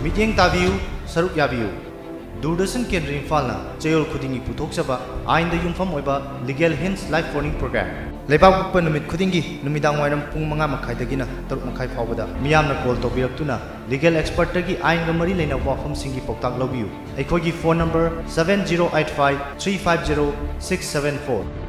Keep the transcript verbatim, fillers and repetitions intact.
meeting ताबियु सरुक याबियु दूरदर्शन केंद्र इम्फालना चयोल खुदिंगी पुथोकचबा आइन द युमफम ओइबा लीगल हिंस लाइफ वार्निंग प्रोग्राम लेबाक पुप्पा नुमित खुदिंगी नुमिदांग वाइरम पुंग मंगा मखाइदगिना तरुक मखाइ फावबदा मियामना कॉल तौबिरक्तुना लीगल एक्सपर्ट तगी आइन ग मरी लेना वाफम सिंगी पौताक लौबियु अखोगी phone number seven zero eight five three five zero six seven four